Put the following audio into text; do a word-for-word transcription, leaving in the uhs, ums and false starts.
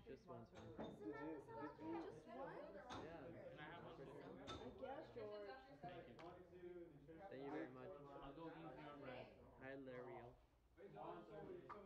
Just one's fine. Did you? Did you? Just one? Yeah. Can I have one too? I guess, George. Thank you. Thank you very much. I'll go easy on bread. Hi, L'Oreal.